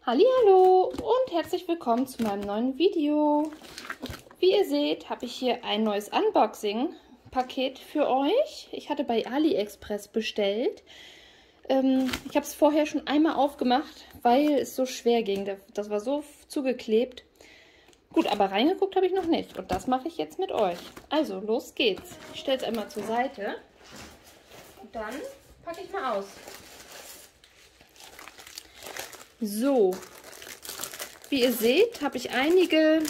Hallihallo und herzlich willkommen zu meinem neuen Video. Wie ihr seht, habe ich hier ein neues Unboxing-Paket für euch. Ich hatte bei AliExpress bestellt. Ich habe es vorher schon einmal aufgemacht, weil es so schwer ging. Das war so zugeklebt. Gut, aber reingeguckt habe ich noch nicht. Und das mache ich jetzt mit euch. Also, los geht's. Ich stelle es einmal zur Seite. Und dann packe ich mal aus. So, wie ihr seht, habe ich einige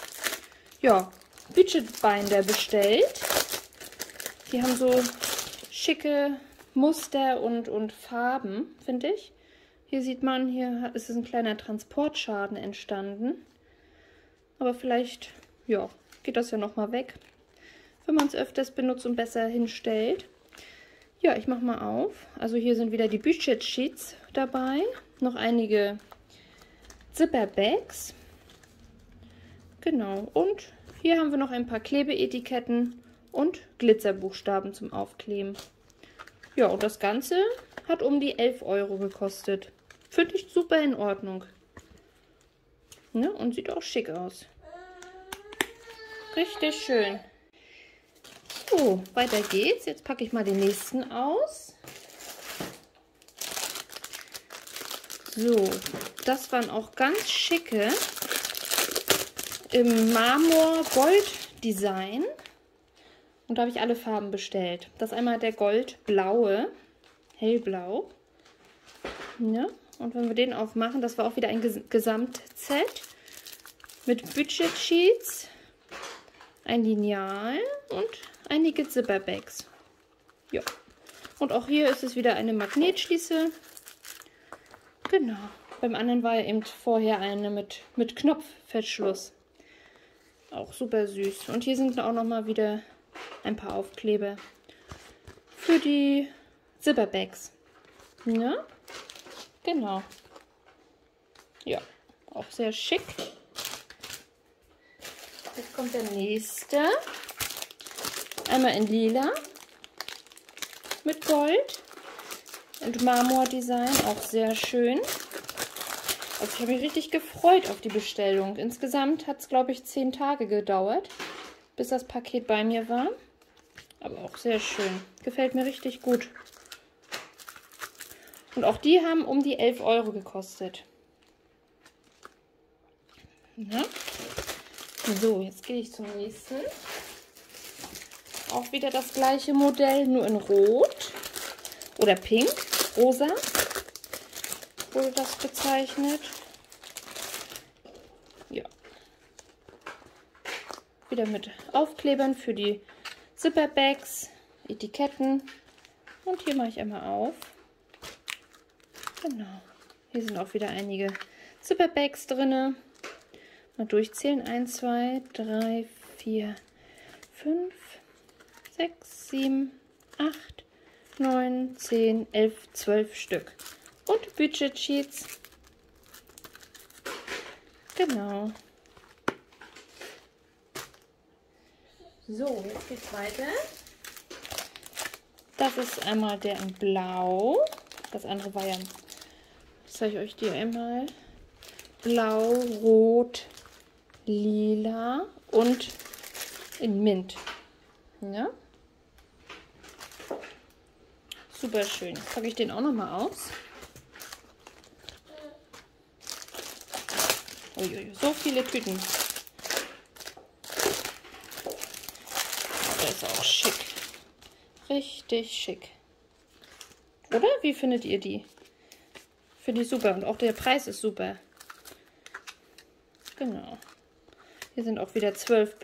Budgetbinder bestellt. Die haben so schicke Muster und Farben, finde ich. Hier sieht man, hier ist ein kleiner Transportschaden entstanden. Aber vielleicht, geht das ja nochmal weg, wenn man es öfters benutzt und besser hinstellt. Ja, ich mache mal auf. Also hier sind wieder die Budget Sheets dabei. Noch einige Zipper-Bags. Genau. Und hier haben wir noch ein paar Klebeetiketten und Glitzerbuchstaben zum Aufkleben. Ja, und das Ganze hat um die 11 € gekostet. Finde ich super in Ordnung. Ne? Und sieht auch schick aus. Richtig schön. So, weiter geht's. Jetzt packe ich mal den nächsten aus. So, das waren auch ganz schicke im Marmor-Gold-Design. Und da habe ich alle Farben bestellt. Das ist einmal der goldblaue, hellblau. Ja, und wenn wir den aufmachen, das war auch wieder ein Gesamtset mit Budget Sheets, ein Lineal und einige Zipperbags. Ja, und auch hier ist es wieder eine Magnetschließe. Genau. Beim anderen war ja eben vorher eine mit Knopfverschluss. Auch super süß. Und hier sind auch nochmal wieder ein paar Aufkleber für die Zipperbags. Ja, genau. Ja, auch sehr schick. Jetzt kommt der nächste. Einmal in lila mit Gold und Marmordesign, auch sehr schön. Also ich habe mich richtig gefreut auf die Bestellung. Insgesamt hat es, glaube ich, 10 Tage gedauert, bis das Paket bei mir war. Aber auch sehr schön. Gefällt mir richtig gut. Und auch die haben um die 11 € gekostet. Ja. So, jetzt gehe ich zum nächsten. Auch wieder das gleiche Modell, nur in Rot oder Pink, Rosa wurde das bezeichnet. Ja. Wieder mit Aufklebern für die Zipperbags, Etiketten. Und hier mache ich einmal auf. Genau. Hier sind auch wieder einige Zipperbags drin. Mal durchzählen. 1, 2, 3, 4, 5, 6, 7, 8, 9, 10, 11, 12 Stück. Und Budget Sheets. Genau. So, jetzt geht's weiter. Das ist einmal der in Blau. Das andere war ja, das zeige ich euch die einmal. Blau, Rot, Lila und in Mint. Ja. Super schön. Jetzt packe ich den auch noch mal aus. Uiui, so viele Tüten. Der ist auch schick. Richtig schick. Oder? Wie findet ihr die? Finde ich super. Und auch der Preis ist super. Genau. Hier sind auch wieder 12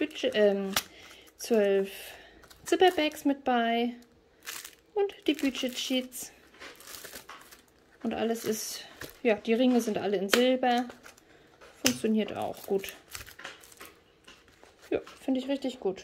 Zipperbags mit bei. Und die Budget Sheets. Und alles ist, ja, die Ringe sind alle in Silber. Funktioniert auch gut. Ja, finde ich richtig gut.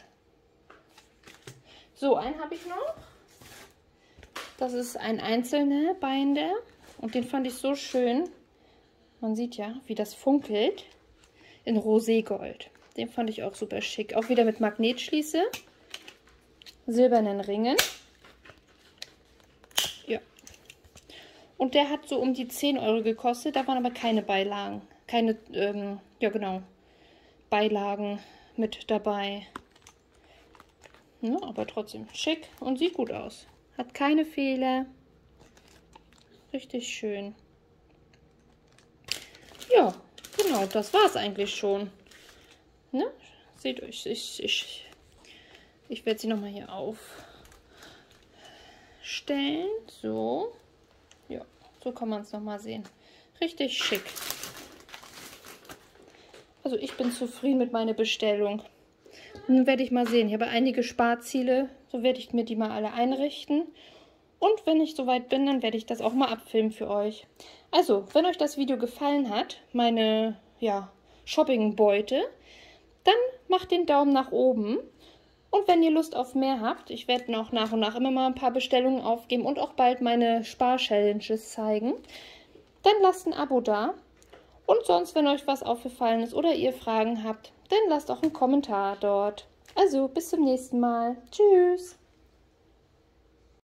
So, einen habe ich noch. Das ist ein einzelner Binder. Und den fand ich so schön. Man sieht ja, wie das funkelt. In Roségold. Den fand ich auch super schick. Auch wieder mit Magnetschließe. Silbernen Ringen. Ja. Und der hat so um die 10 Euro gekostet. Da waren aber keine Beilagen. Keine, ja genau, Beilagen mit dabei. Ja, aber trotzdem schick und sieht gut aus. Hat keine Fehler. Richtig schön. Ja, genau, das war es eigentlich schon. Ne? Seht euch, ich werde sie nochmal hier aufstellen. So. Ja, so kann man es nochmal sehen. Richtig schick. Also ich bin zufrieden mit meiner Bestellung. Nun werde ich mal sehen. Ich habe einige Sparziele. So werde ich mir die mal alle einrichten. Und wenn ich soweit bin, dann werde ich das auch mal abfilmen für euch. Also, wenn euch das Video gefallen hat, meine Shoppingbeute, dann macht den Daumen nach oben. Und wenn ihr Lust auf mehr habt, ich werde noch nach und nach immer mal ein paar Bestellungen aufgeben und auch bald meine Spar-Challenges zeigen, dann lasst ein Abo da. Und sonst, wenn euch was aufgefallen ist oder ihr Fragen habt, dann lasst auch einen Kommentar dort. Also, bis zum nächsten Mal. Tschüss!